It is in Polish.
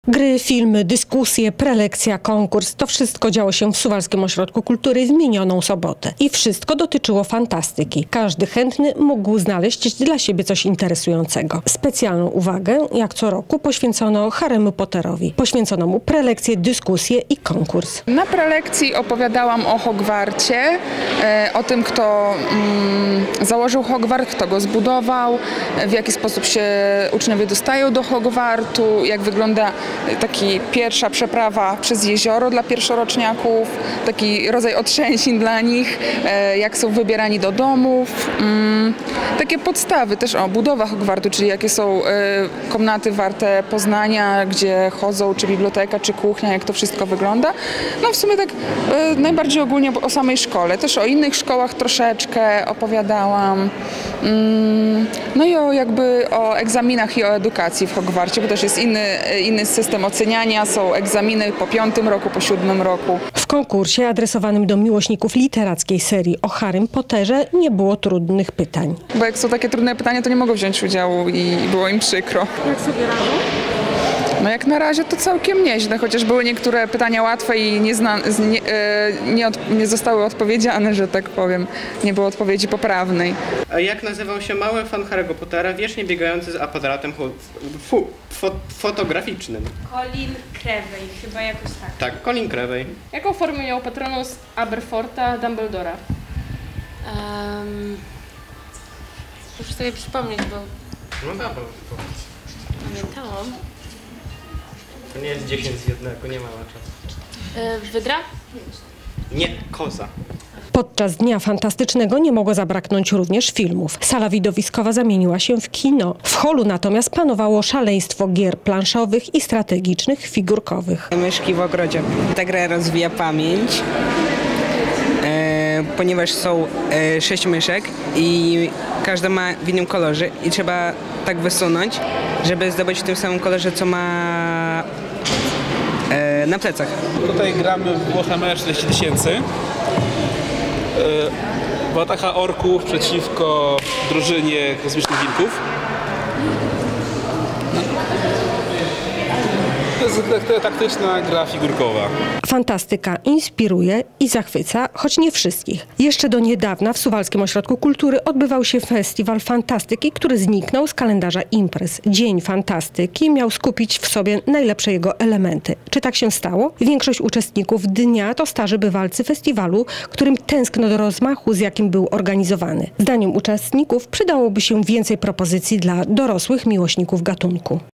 Gry, filmy, dyskusje, prelekcja, konkurs – to wszystko działo się w Suwalskim Ośrodku Kultury w minioną sobotę. I wszystko dotyczyło fantastyki. Każdy chętny mógł znaleźć dla siebie coś interesującego. Specjalną uwagę, jak co roku, poświęcono Harrymu Potterowi. Poświęcono mu prelekcje, dyskusje i konkurs. Na prelekcji opowiadałam o Hogwarcie, o tym, kto założył Hogwart, kto go zbudował, w jaki sposób się uczniowie dostają do Hogwartu, jak wygląda taki pierwsza przeprawa przez jezioro dla pierwszoroczniaków, taki rodzaj otrzęsin dla nich, jak są wybierani do domów. Takie podstawy też o budowa Hogwartu, czyli jakie są komnaty warte poznania, gdzie chodzą, czy biblioteka, czy kuchnia, jak to wszystko wygląda. No w sumie tak najbardziej ogólnie o samej szkole, też o innych szkołach troszeczkę opowiadałam. No i o egzaminach i o edukacji w Hogwarcie, bo też jest inny system oceniania, są egzaminy po 5. roku, po 7. roku. W konkursie adresowanym do miłośników literackiej serii o Harrym Potterze nie było trudnych pytań. Bo jak są takie trudne pytania, to nie mogą wziąć udziału i było im przykro. Jak sobie radzą? No jak na razie to całkiem nieźle, chociaż były niektóre pytania łatwe i nie zostały odpowiedziane, że tak powiem. Nie było odpowiedzi poprawnej. A jak nazywał się mały fan Harry'ego Pottera, wiecznie biegający z aparatem fotograficznym? Colin Creevey, chyba jakoś tak. Tak, Colin Creevey. Jaką formę miał patronus Aberforta Dumbledora? Muszę sobie przypomnieć, bo No dobra, pamiętałam. to nie jest 10 z 1, nie ma czasu. Wydra? Nie, koza. Podczas Dnia Fantastycznego nie mogło zabraknąć również filmów. Sala widowiskowa zamieniła się w kino. W holu natomiast panowało szaleństwo gier planszowych i strategicznych, figurkowych. Myszki w ogrodzie. Ta gra rozwija pamięć, ponieważ są 6 myszek i każda ma w innym kolorze i trzeba tak wysunąć, żeby zdobyć w tym samym kolorze, co ma na plecach. Tutaj gramy w Warhammer 40 000. Wataka orków przeciwko drużynie kosmicznych wilków. To jest taktyczna gra figurkowa. Fantastyka inspiruje i zachwyca, choć nie wszystkich. Jeszcze do niedawna w Suwalskim Ośrodku Kultury odbywał się festiwal fantastyki, który zniknął z kalendarza imprez. Dzień fantastyki miał skupić w sobie najlepsze jego elementy. Czy tak się stało? Większość uczestników dnia to starzy bywalcy festiwalu, którym tęskno do rozmachu, z jakim był organizowany. Zdaniem uczestników przydałoby się więcej propozycji dla dorosłych miłośników gatunku.